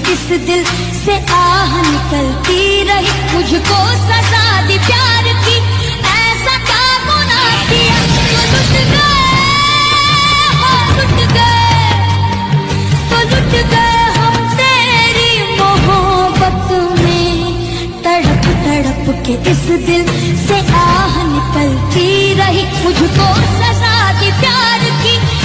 इस दिल से आह निकलती रही, मुझको सजा दी प्यार की, ऐसा क्या गुनाह किया तो लुट गए, हो लुट गए, तो लुट गए हम तेरी मोहब्बत में। तड़प तड़प के इस दिल से आह निकलती रही, मुझको सजा दी प्यार की।